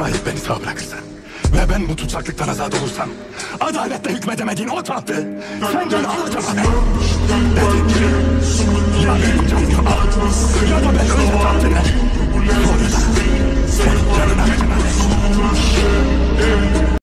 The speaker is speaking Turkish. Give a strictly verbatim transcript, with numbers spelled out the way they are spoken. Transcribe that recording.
Şayet beni sağ bırakırsan ve ben bu tutsaklıktan azat olursam, adaletle hükmedemediğin o tahtı senden alacağım abi. Dediğim gibi ya benim canımı al ya da ben önce tahtını